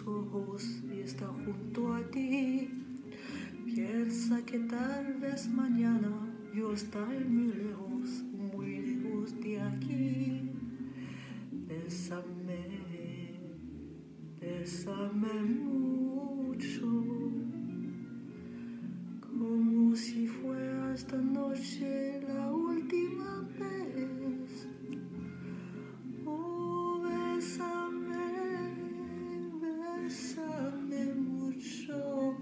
tus ojos y está junto a ti. Piensa que tal vez mañana yo estaré muy lejos de aquí. Bésame, bésame mucho, como si fuera esta noche la última vez. Oh, bésame, bésame mucho,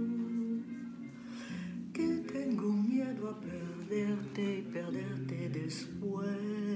que tengo miedo a perderte y perderte después.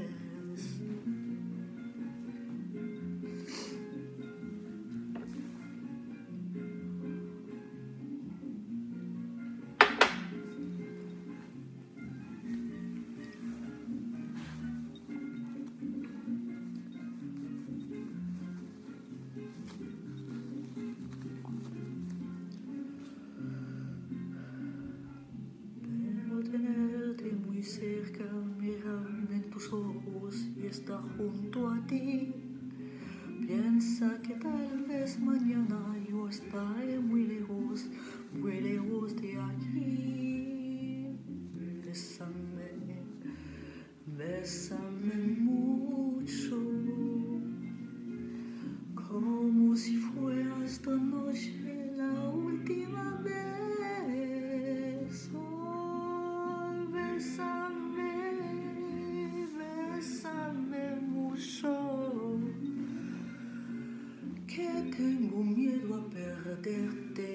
Tenerte muy cerca, mirarme en tus ojos y estar junto a ti. Piensa que tal vez mañana yo estaré muy lejos de aquí. Bésame, bésame mucho, como si fuera esta noche la última vez. Oh, bésame, bésame mucho, que tengo miedo a perderte